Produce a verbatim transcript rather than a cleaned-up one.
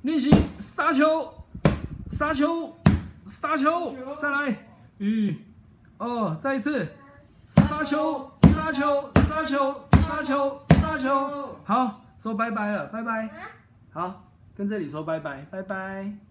练习杀球，杀球，杀球，再来，一、二，再一次，杀球，杀球，杀球，杀球，杀球，好，说拜拜了，拜拜，好，跟这里说拜拜，拜拜。